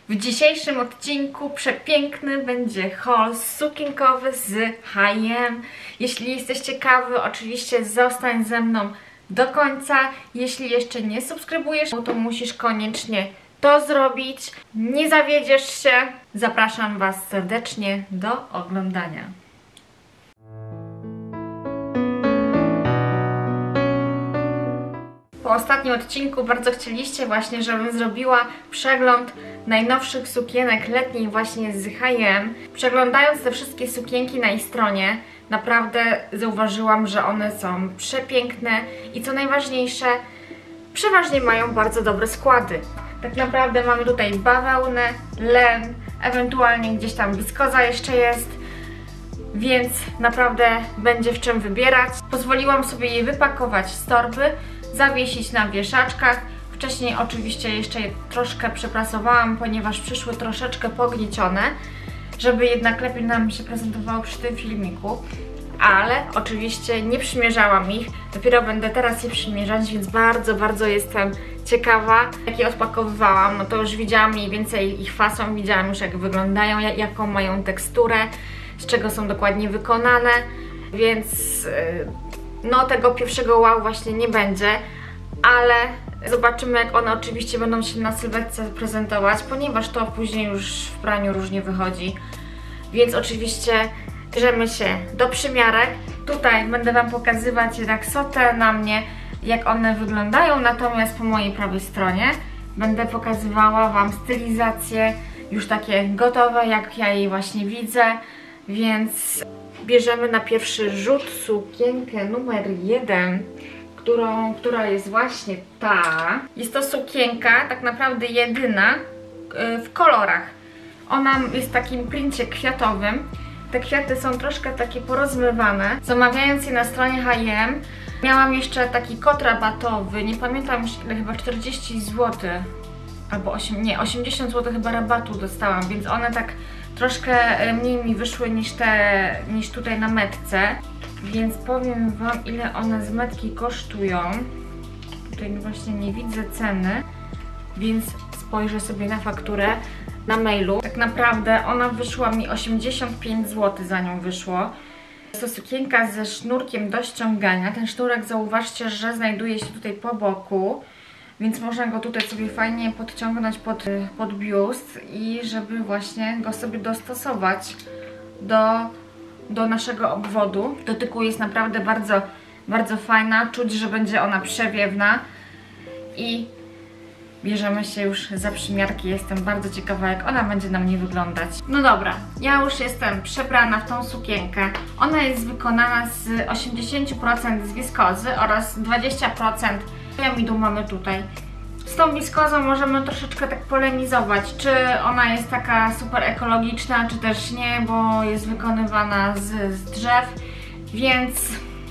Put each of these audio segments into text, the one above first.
W dzisiejszym odcinku przepiękny będzie haul sukienkowy z H&M. Jeśli jesteś ciekawy, oczywiście zostań ze mną do końca. Jeśli jeszcze nie subskrybujesz, to musisz koniecznie to zrobić. Nie zawiedziesz się. Zapraszam Was serdecznie do oglądania. Po ostatnim odcinku bardzo chcieliście właśnie, żebym zrobiła przegląd najnowszych sukienek letnich właśnie z H&M. Przeglądając te wszystkie sukienki na ich stronie, naprawdę zauważyłam, że one są przepiękne i co najważniejsze, przeważnie mają bardzo dobre składy. Tak naprawdę mamy tutaj bawełnę, len, ewentualnie gdzieś tam wiskoza jeszcze jest, więc naprawdę będzie w czym wybierać. Pozwoliłam sobie je wypakować z torby, zawiesić na wieszaczkach. Wcześniej oczywiście jeszcze je troszkę przeprasowałam, ponieważ przyszły troszeczkę pogniecione, żeby jednak lepiej nam się prezentowało przy tym filmiku. Ale oczywiście nie przymierzałam ich, dopiero będę teraz je przymierzać, więc bardzo jestem ciekawa. Jak je odpakowywałam, no to już widziałam mniej więcej ich fason, widziałam już jak wyglądają, jaką mają teksturę, z czego są dokładnie wykonane, więc no tego pierwszego wow właśnie nie będzie, ale zobaczymy, jak one oczywiście będą się na sylwetce prezentować, ponieważ to później już w praniu różnie wychodzi, więc oczywiście bierzemy się do przymiarek. Tutaj będę Wam pokazywać raksotę na mnie, jak one wyglądają, natomiast po mojej prawej stronie będę pokazywała Wam stylizacje już takie gotowe, jak ja jej właśnie widzę, więc bierzemy na pierwszy rzut sukienkę numer 1, która jest właśnie ta. Jest to sukienka tak naprawdę jedyna w kolorach. Ona jest w takim princie kwiatowym. Te kwiaty są troszkę takie porozmywane. Zamawiając je na stronie H&M miałam jeszcze taki kod rabatowy, nie pamiętam już ile, chyba 40 zł albo 80 zł chyba rabatu dostałam, więc one tak troszkę mniej mi wyszły niż tutaj na metce, więc powiem Wam, ile one z metki kosztują. Tutaj właśnie nie widzę ceny, więc spojrzę sobie na fakturę na mailu. Tak naprawdę ona wyszła mi 85 zł, za nią wyszło. Jest to sukienka ze sznurkiem do ściągania. Ten sznurek, zauważcie, że znajduje się tutaj po boku, więc można go tutaj sobie fajnie podciągnąć pod biust i żeby właśnie go sobie dostosować do naszego obwodu. W dotyku jest naprawdę bardzo fajna, czuć, że będzie ona przewiewna i bierzemy się już za przymiarki. Jestem bardzo ciekawa, jak ona będzie na mnie wyglądać. No dobra, ja już jestem przebrana w tą sukienkę. Ona jest wykonana z 80% z wiskozy oraz 20% jamidu mamy tutaj. Z tą wiskozą możemy troszeczkę tak polemizować, czy ona jest taka super ekologiczna, czy też nie, bo jest wykonywana z drzew, więc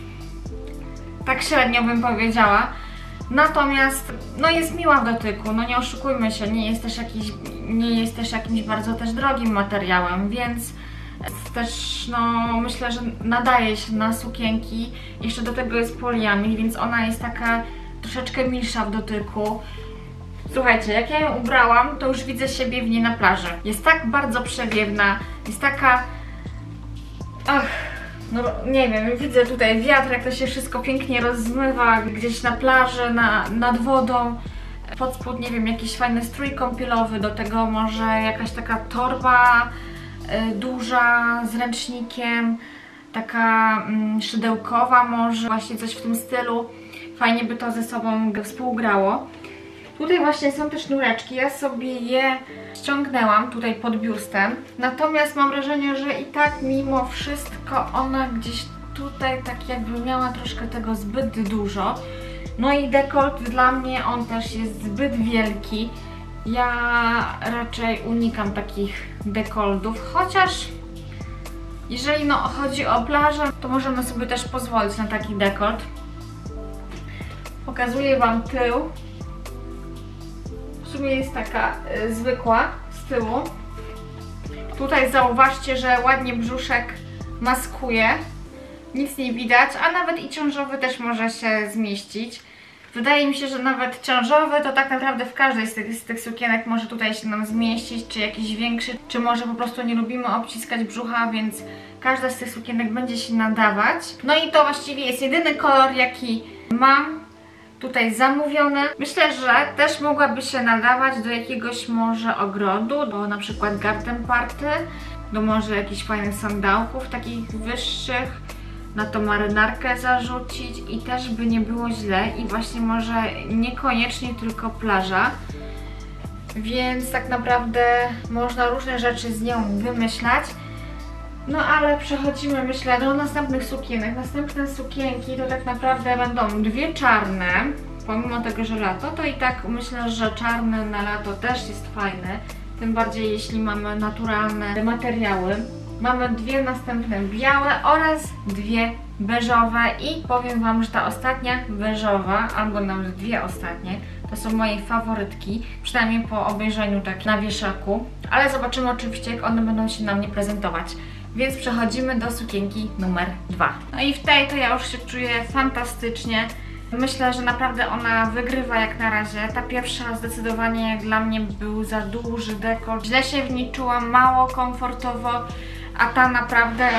tak średnio bym powiedziała. Natomiast no jest miła w dotyku, no nie oszukujmy się, nie jest też jakimś bardzo też drogim materiałem, więc też no myślę, że nadaje się na sukienki. Jeszcze do tego jest poliamid, więc ona jest taka troszeczkę milsza w dotyku. Słuchajcie, jak ja ją ubrałam, to już widzę siebie w niej na plaży. Jest tak bardzo przewiewna, jest taka... Ach, no nie wiem, widzę tutaj wiatr, jak to się wszystko pięknie rozmywa gdzieś na plaży, nad wodą. Pod spód, nie wiem, jakiś fajny strój kąpielowy, do tego może jakaś taka torba duża z ręcznikiem, taka szydełkowa może, właśnie coś w tym stylu. Fajnie by to ze sobą współgrało. Tutaj właśnie są te sznureczki, ja sobie je ściągnęłam tutaj pod biustem, natomiast mam wrażenie, że i tak mimo wszystko ona gdzieś tutaj tak jakby miała troszkę tego zbyt dużo. No i dekolt dla mnie, on też jest zbyt wielki. Ja raczej unikam takich dekoltów, chociaż jeżeli no chodzi o plażę, to możemy sobie też pozwolić na taki dekolt. Pokazuję Wam tył. W sumie jest taka zwykła z tyłu. Tutaj zauważcie, że ładnie brzuszek maskuje. Nic nie widać, a nawet i ciążowy też może się zmieścić. Wydaje mi się, że nawet ciążowy to tak naprawdę w każdej z tych sukienek może tutaj się nam zmieścić, czy jakiś większy, czy może po prostu nie lubimy obciskać brzucha, więc każda z tych sukienek będzie się nadawać. No i to właściwie jest jedyny kolor, jaki mam tutaj zamówiony. Myślę, że też mogłaby się nadawać do jakiegoś może ogrodu, do na przykład garden party, do może jakichś fajnych sandałków takich wyższych, na tą marynarkę zarzucić i też by nie było źle i właśnie może niekoniecznie tylko plaża. Więc tak naprawdę można różne rzeczy z nią wymyślać. No ale przechodzimy, myślę, do następnych sukienek. Następne sukienki to tak naprawdę będą dwie czarne. Pomimo tego, że lato, to i tak myślę, że czarny na lato też jest fajny. Tym bardziej jeśli mamy naturalne materiały. Mamy dwie następne białe oraz dwie beżowe i powiem Wam, że ta ostatnia beżowa, albo nawet dwie ostatnie, to są moje faworytki, przynajmniej po obejrzeniu tak na wieszaku, ale zobaczymy oczywiście, jak one będą się na mnie prezentować. Więc przechodzimy do sukienki numer 2. No i w tej to ja już się czuję fantastycznie. Myślę, że naprawdę ona wygrywa jak na razie. Ta pierwsza zdecydowanie dla mnie był za duży dekolt. Źle się w niej czułam, mało komfortowo, a ta naprawdę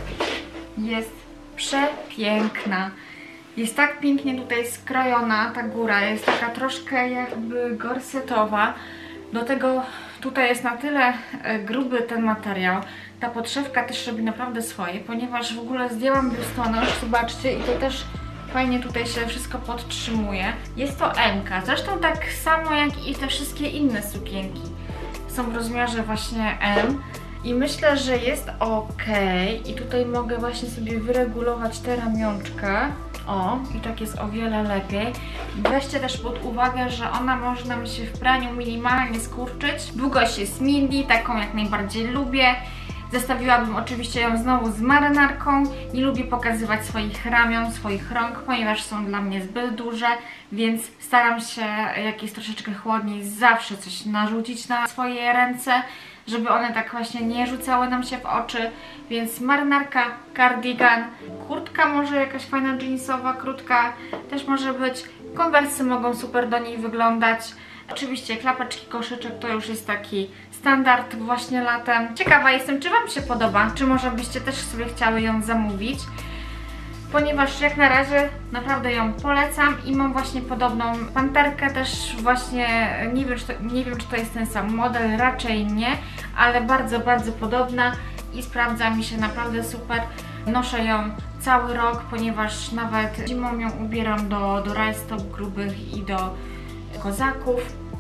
jest przepiękna. Jest tak pięknie tutaj skrojona, ta góra jest taka troszkę jakby gorsetowa. Do tego tutaj jest na tyle gruby ten materiał. Ta podszewka też robi naprawdę swoje, ponieważ w ogóle zdjęłam biustonosz, zobaczcie, i to też fajnie tutaj się wszystko podtrzymuje. Jest to M-ka, zresztą tak samo jak i te wszystkie inne sukienki. Są w rozmiarze właśnie M. I myślę, że jest ok. I tutaj mogę właśnie sobie wyregulować te ramionczka. O, i tak jest o wiele lepiej. Weźcie też pod uwagę, że ona może nam się w praniu minimalnie skurczyć. Długość jest midi, taką jak najbardziej lubię. Zestawiłabym oczywiście ją znowu z marynarką. Nie lubię pokazywać swoich ramion, swoich rąk, ponieważ są dla mnie zbyt duże, więc staram się, jak jest troszeczkę chłodniej, zawsze coś narzucić na swoje ręce, żeby one tak właśnie nie rzucały nam się w oczy, więc marynarka, cardigan, kurtka może jakaś fajna jeansowa, krótka też może być, konwersy mogą super do niej wyglądać. Oczywiście klapeczki, koszyczek to już jest taki standard właśnie latem. Ciekawa jestem, czy Wam się podoba, czy może byście też sobie chciały ją zamówić, ponieważ jak na razie naprawdę ją polecam i mam właśnie podobną panterkę też właśnie, nie wiem czy to jest ten sam model, raczej nie, ale bardzo, bardzo podobna i sprawdza mi się naprawdę super. Noszę ją cały rok, ponieważ nawet zimą ją ubieram do rajstop grubych i do kozaków,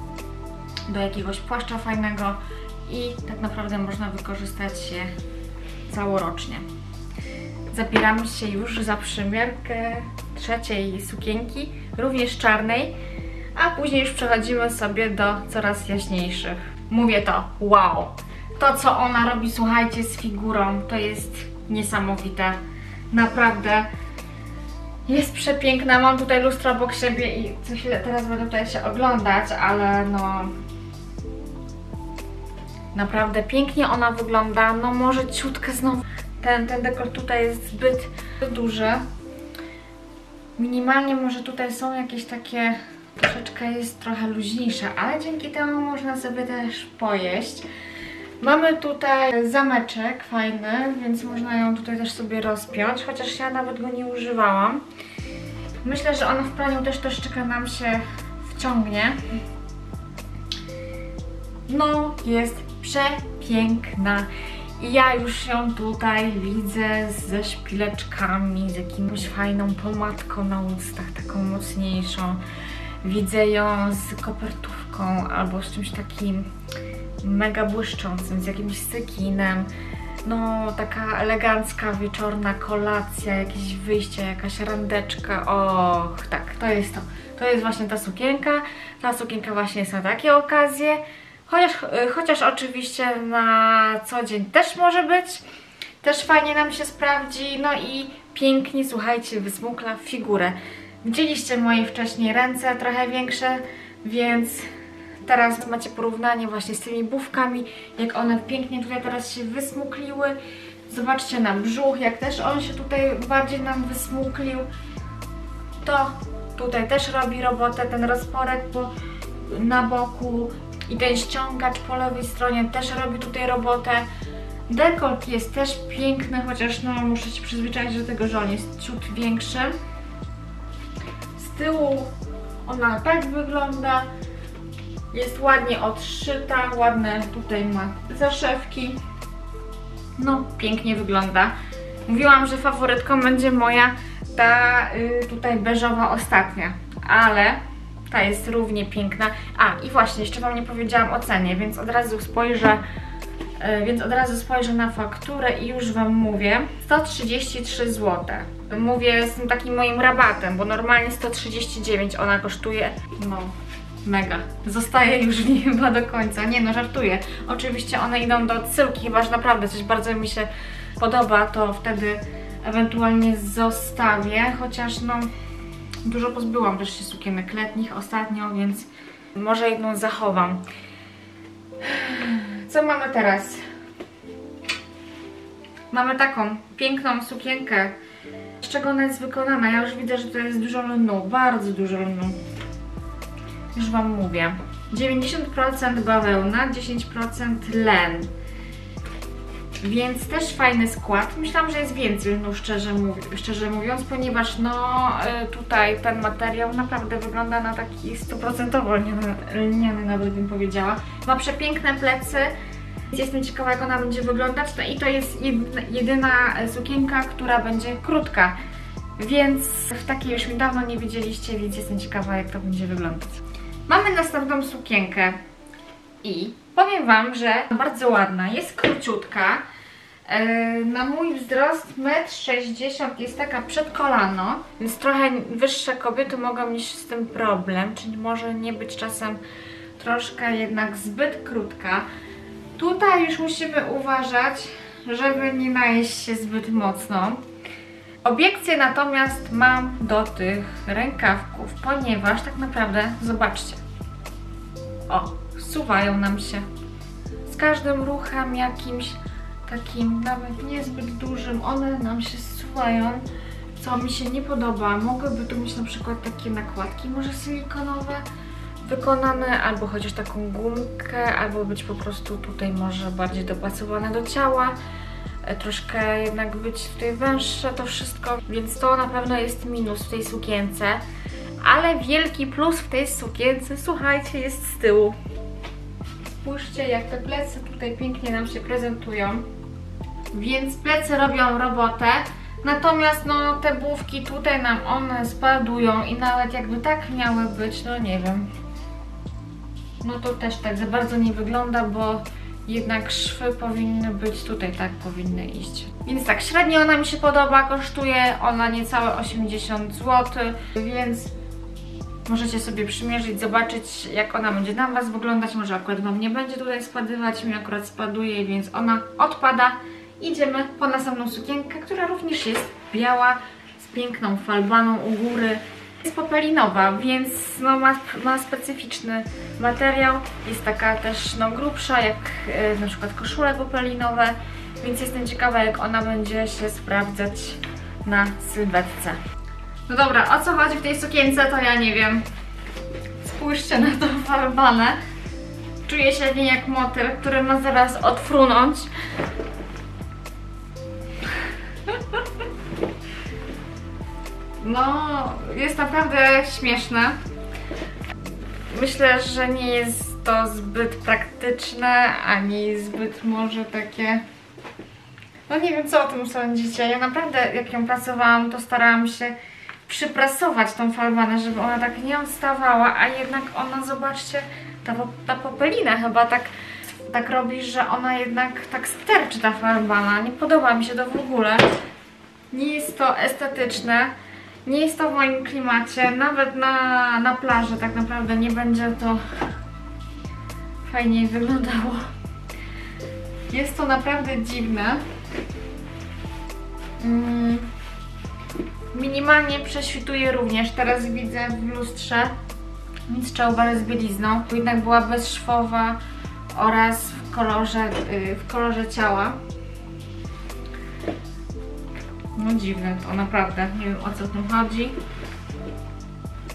do jakiegoś płaszcza fajnego i tak naprawdę można wykorzystać je całorocznie. Zabieramy się już za przymierkę trzeciej sukienki, również czarnej, a później już przechodzimy sobie do coraz jaśniejszych. Mówię to, wow! To, co ona robi, słuchajcie, z figurą, to jest niesamowite. Naprawdę jest przepiękna. Mam tutaj lustro obok siebie i co chwilę teraz będę tutaj się oglądać, ale no naprawdę pięknie ona wygląda. No może ciutkę znowu ten dekolt tutaj jest zbyt duży. Minimalnie może tutaj są jakieś takie, troszeczkę jest trochę luźniejsza, ale dzięki temu można sobie też pojeść. Mamy tutaj zameczek fajny, więc można ją tutaj też sobie rozpiąć, chociaż ja nawet go nie używałam. Myślę, że ona w praniu też troszeczkę nam się wciągnie. No, jest przepiękna. I ja już ją tutaj widzę ze szpileczkami, z jakąś fajną pomadką na ustach, taką mocniejszą. Widzę ją z kopertówką albo z czymś takim mega błyszczącym, z jakimś cekinem. No, taka elegancka, wieczorna kolacja, jakieś wyjście, jakaś randeczka. Och, tak, to jest to. To jest właśnie ta sukienka. Ta sukienka właśnie jest na takie okazje. Chociaż oczywiście na co dzień też może być. Też fajnie nam się sprawdzi. No i pięknie, słuchajcie, wysmukla figurę. Widzieliście moje wcześniej ręce, trochę większe, więc teraz macie porównanie właśnie z tymi bufkami, jak one pięknie tutaj teraz się wysmukliły. Zobaczcie na brzuch, jak też on się tutaj bardziej nam wysmuklił. To Tutaj też robi robotę, ten rozporek na boku i ten ściągacz po lewej stronie też robi tutaj robotę. Dekolt jest też piękny, chociaż no muszę się przyzwyczaić do tego, że on jest ciut większy. Z tyłu ona tak wygląda. Jest ładnie odszyta, ładne tutaj ma zaszewki. No, pięknie wygląda. Mówiłam, że faworytką będzie moja ta tutaj beżowa ostatnia, ale ta jest równie piękna. A, i właśnie, jeszcze Wam nie powiedziałam o cenie, więc od razu spojrzę na fakturę i już Wam mówię. 133 zł. Mówię z tym takim moim rabatem, bo normalnie 139 ona kosztuje. No, mega. Zostaje już w niej chyba do końca. Nie no, żartuję. Oczywiście one idą do odsyłki, chyba że naprawdę coś bardzo mi się podoba, to wtedy ewentualnie zostawię, chociaż no dużo pozbyłam też się sukienek letnich ostatnio, więc może jedną zachowam. Co mamy teraz? Mamy taką piękną sukienkę. Z czego ona jest wykonana? Ja już widzę, że to jest dużo lnu, bardzo dużo lnu. Już Wam mówię. 90% bawełna, 10% len. Więc też fajny skład. Myślałam, że jest więcej lnu, szczerze mówiąc, ponieważ no tutaj ten materiał naprawdę wygląda na taki 100% lniany, nawet bym powiedziała. Ma przepiękne plecy. Jestem ciekawa, jak ona będzie wyglądać. No i to jest jedyna sukienka, która będzie krótka. Więc w takiej już mi dawno nie widzieliście, więc jestem ciekawa, jak to będzie wyglądać. Mamy następną sukienkę i powiem Wam, że bardzo ładna, jest króciutka. Na mój wzrost 1,60 m, jest taka przed kolano, więc trochę wyższe kobiety mogą mieć z tym problem, czyli może nie być czasem troszkę jednak zbyt krótka. Tutaj już musimy uważać, żeby nie najeść się zbyt mocno. Obiekcje natomiast mam do tych rękawków, ponieważ tak naprawdę, zobaczcie, o, zsuwają nam się z każdym ruchem jakimś takim, nawet niezbyt dużym, one nam się zsuwają, co mi się nie podoba. Mogłyby tu mieć na przykład takie nakładki, może silikonowe wykonane, albo chociaż taką gumkę, albo być po prostu tutaj może bardziej dopasowane do ciała. Troszkę jednak być tutaj węższe to wszystko, więc to na pewno jest minus w tej sukience. Ale wielki plus w tej sukience, słuchajcie, jest z tyłu. Spójrzcie, jak te plecy tutaj pięknie nam się prezentują. Więc plecy robią robotę. Natomiast no te główki tutaj nam one spadują i nawet jakby tak miały być, no nie wiem. No to też tak za bardzo nie wygląda, bo jednak szwy powinny być tutaj, tak powinny iść. Więc tak, średnio ona mi się podoba, kosztuje ona niecałe 80 zł, więc możecie sobie przymierzyć, zobaczyć, jak ona będzie na Was wyglądać. Może akurat Wam nie będzie tutaj spadywać, mi akurat spaduje, więc ona odpada. Idziemy po następną sukienkę, która również jest biała, z piękną falbaną u góry. Jest popelinowa, więc no, ma specyficzny materiał. Jest taka też no, grubsza, jak na przykład koszule popelinowe, więc jestem ciekawa, jak ona będzie się sprawdzać na sylwetce. No dobra, o co chodzi w tej sukience, to ja nie wiem. Spójrzcie na tą falbanę. Czuję się w niej jak motyl, który ma zaraz odfrunąć. No, jest naprawdę śmieszne. Myślę, że nie jest to zbyt praktyczne, ani zbyt może takie... No nie wiem, co o tym sądzicie. Ja naprawdę, jak ją prasowałam, to starałam się przyprasować tą falbanę, żeby ona tak nie odstawała, a jednak ona, zobaczcie, ta popelina chyba tak robi, że ona jednak tak sterczy, ta falbana. Nie podoba mi się to w ogóle. Nie jest to estetyczne. Nie jest to w moim klimacie, nawet na plaży tak naprawdę nie będzie to fajnie wyglądało. Jest to naprawdę dziwne. Minimalnie prześwituje również, teraz widzę w lustrze, nic trzeba z bielizną, bo jednak była bezszwowa oraz w kolorze ciała. No dziwne to, naprawdę, nie wiem, o co w tym chodzi.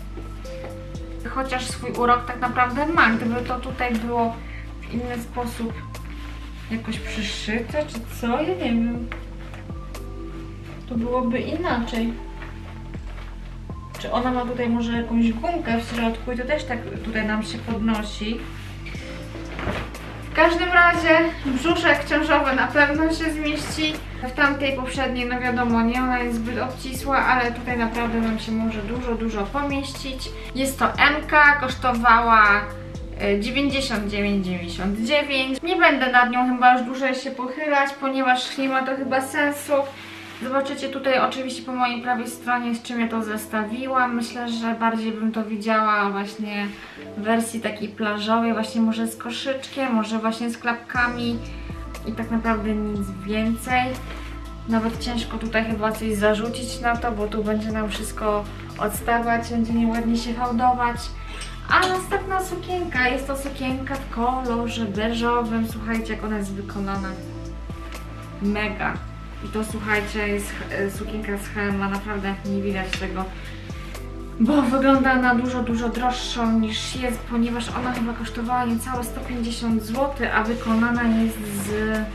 chociaż swój urok tak naprawdę ma. Gdyby to tutaj było w inny sposób jakoś przyszyte, czy co? Ja nie wiem. To byłoby inaczej. Czy ona ma tutaj może jakąś gumkę w środku i to też tak tutaj nam się podnosi. W każdym razie brzuszek ciążowy na pewno się zmieści. W tamtej poprzedniej, no wiadomo, nie, ona jest zbyt obcisła, ale tutaj naprawdę nam się może dużo pomieścić. Jest to MK, kosztowała 99,99. Nie będę nad nią chyba już dłużej się pochylać, ponieważ nie ma to chyba sensu. Zobaczycie tutaj oczywiście po mojej prawej stronie, z czym ja to zestawiłam. Myślę, że bardziej bym to widziała właśnie w wersji takiej plażowej, właśnie może z koszyczkiem, może właśnie z klapkami i tak naprawdę nic więcej. Nawet ciężko tutaj chyba coś zarzucić na to, bo tu będzie nam wszystko odstawać, będzie nieładnie się fałdować. A następna sukienka, jest to sukienka w kolorze beżowym. Słuchajcie, jak ona jest wykonana. Mega. I to, słuchajcie, jest sukienka z H&M, naprawdę nie widać tego, bo wygląda na dużo droższą niż jest, ponieważ ona chyba kosztowała niecałe 150 zł, a wykonana jest z...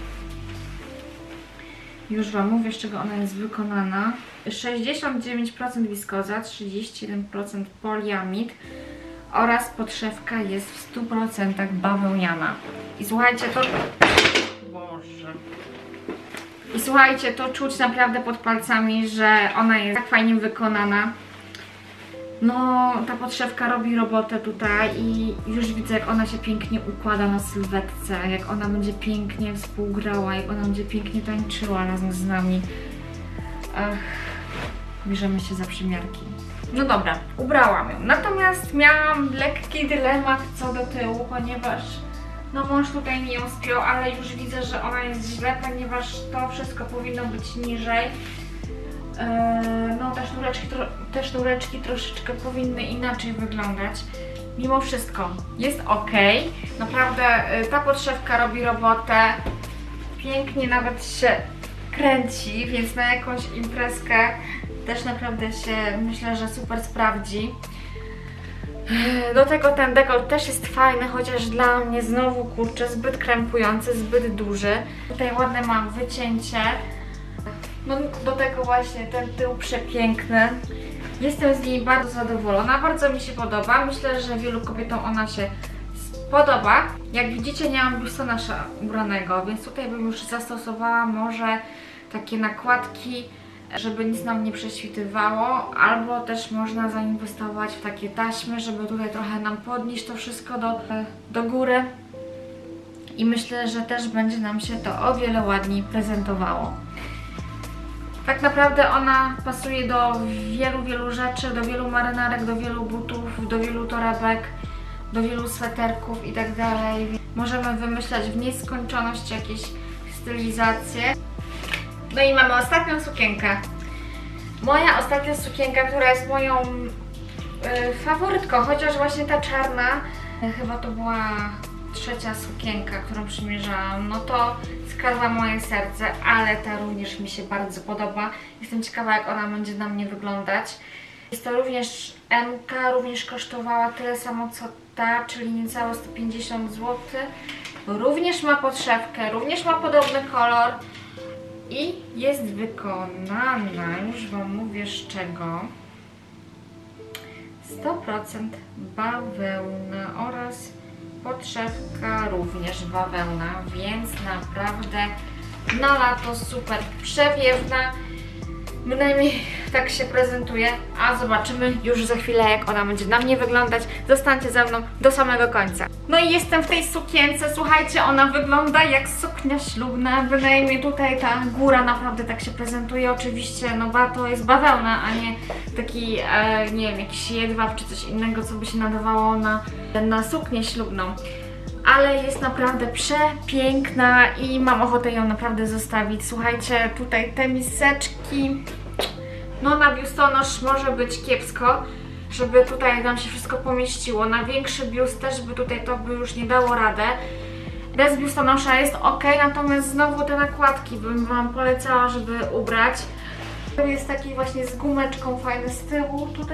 Już Wam mówię, z czego ona jest wykonana. 69% wiskoza, 31% poliamid oraz podszewka jest w 100% bawełniana. I słuchajcie, to... Boże... I słuchajcie, to czuć naprawdę pod palcami, że ona jest tak fajnie wykonana. No, ta podszewka robi robotę tutaj i już widzę, jak ona się pięknie układa na sylwetce, jak ona będzie pięknie współgrała, jak ona będzie pięknie tańczyła razem z nami. Ach, bierzemy się za przymiarki. No dobra, ubrałam ją. Natomiast miałam lekki dylemat co do tyłu, ponieważ no mąż tutaj mi ją spiął, ale już widzę, że ona jest źle, ponieważ to wszystko powinno być niżej. No te sznureczki troszeczkę powinny inaczej wyglądać. Mimo wszystko jest ok. Naprawdę ta podszewka robi robotę. Pięknie nawet się kręci, więc na jakąś imprezkę też naprawdę się, myślę, że super sprawdzi. Do tego ten dekolt też jest fajny, chociaż dla mnie znowu, kurczę, zbyt krępujący, zbyt duży. Tutaj ładne mam wycięcie. No do tego właśnie ten tył przepiękny. Jestem z niej bardzo zadowolona, bardzo mi się podoba. Myślę, że wielu kobietom ona się podoba. Jak widzicie, nie mam biustonosza ubranego, więc tutaj bym już zastosowała może takie nakładki, żeby nic nam nie prześwitywało, albo też można zainwestować w takie taśmy, żeby tutaj trochę nam podnieść to wszystko do góry i myślę, że też będzie nam się to o wiele ładniej prezentowało. Tak naprawdę ona pasuje do wielu rzeczy, do wielu marynarek, do wielu butów, do wielu torebek, do wielu sweterków i tak dalej. Możemy wymyślać w nieskończoność jakieś stylizacje. No i mamy ostatnią sukienkę. Moja ostatnia sukienka, która jest moją faworytką, chociaż właśnie ta czarna, chyba to była trzecia sukienka, którą przymierzałam, no to skradła moje serce, ale ta również mi się bardzo podoba. Jestem ciekawa, jak ona będzie na mnie wyglądać. Jest to również MK, również kosztowała tyle samo co ta, czyli niecałe 150 zł. Również ma podszewkę, również ma podobny kolor. I jest wykonana, już Wam mówię z czego, 100% bawełna oraz podszewka również bawełna, więc naprawdę na lato super przewiewna. Bynajmniej tak się prezentuje, a zobaczymy już za chwilę, jak ona będzie na mnie wyglądać. Zostańcie ze mną do samego końca. No i jestem w tej sukience, słuchajcie, ona wygląda jak suknia ślubna, bynajmniej tutaj ta góra naprawdę tak się prezentuje. Oczywiście, no to jest bawełna, a nie taki, nie wiem, jakiś jedwab czy coś innego, co by się nadawało na suknię ślubną. Ale jest naprawdę przepiękna i mam ochotę ją naprawdę zostawić. Słuchajcie, tutaj te miseczki, no na biustonosz może być kiepsko, żeby tutaj nam się wszystko pomieściło. Na większy biust też by tutaj to by już nie dało radę. Bez biustonosza jest ok, natomiast znowu te nakładki bym Wam polecała, żeby ubrać. To jest taki właśnie z gumeczką fajny z tyłu, tutaj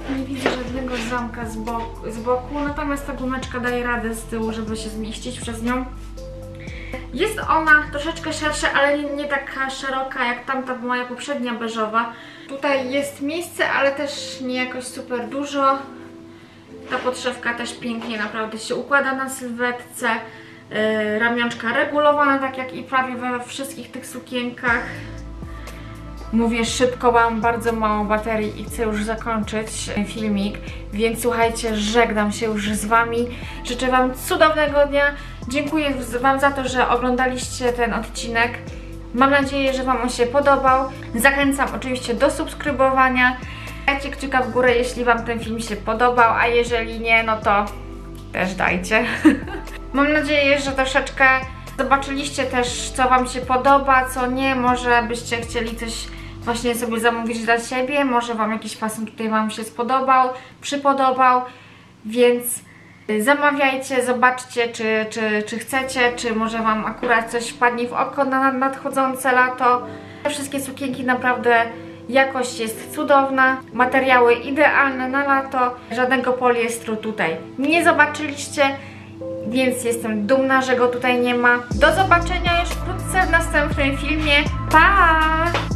Nie widzę żadnego zamka z boku, natomiast ta gumeczka daje radę z tyłu, żeby się zmieścić przez nią. Jest ona troszeczkę szersza, ale nie taka szeroka jak tamta moja poprzednia beżowa. Tutaj jest miejsce, ale też nie jakoś super dużo. Ta podszewka też pięknie naprawdę się układa na sylwetce. Ramionczka regulowane, tak jak i prawie we wszystkich tych sukienkach. Mówię szybko, mam bardzo mało baterii i chcę już zakończyć filmik, więc słuchajcie, żegnam się już z Wami. Życzę Wam cudownego dnia. Dziękuję Wam za to, że oglądaliście ten odcinek. Mam nadzieję, że Wam on się podobał. Zachęcam oczywiście do subskrybowania. Dajcie kciuka w górę, jeśli Wam ten film się podobał, a jeżeli nie, no to też dajcie. Mam nadzieję, że troszeczkę zobaczyliście też, co Wam się podoba, co nie. Może byście chcieli coś właśnie sobie zamówić dla siebie, może Wam jakiś fason tutaj Wam się przypodobał, więc zamawiajcie, zobaczcie, czy chcecie, czy może Wam akurat coś wpadnie w oko na nadchodzące lato. Wszystkie sukienki naprawdę, jakość jest cudowna, materiały idealne na lato, żadnego poliestru tutaj nie zobaczyliście, więc jestem dumna, że go tutaj nie ma. Do zobaczenia już wkrótce w następnym filmie. Pa!